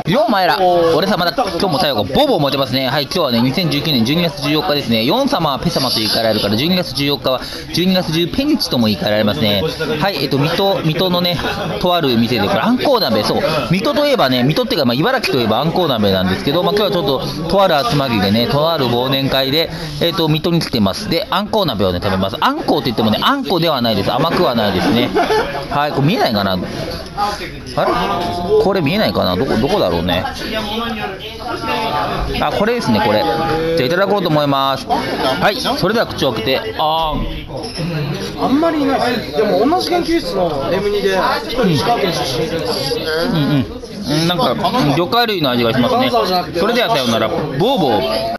ようお前ら、俺様だ、今日も最後、ボボ持ってますね。はい、今日はね、2019年12月14日ですね。ヨン様はペ様と言い換えられるから、12月14日は12月10ペンチとも言い換えられますね。はい、水戸のね、とある店で、これ、あんこう鍋、そう、水戸といえばね、水戸っていうか、茨城といえばあんこう鍋なんですけど、今日はちょっと、とある集まりでね、とある忘年会で、水戸に来てます。で、あんこう鍋をね、食べます。あんこうって言ってもね、あんこではないです。甘くはないですね。はい、これ見えないかな。あれこれ見えないかな、どこだろうね。あ、これですね、これ。じゃあいただこうと思います。はい、それでは口を開けて。 あんまりいない。でも同じ研究室の M2 で一人石川県出身です。 なんか魚介類の味がしますね。それではさようなら。ボーボー。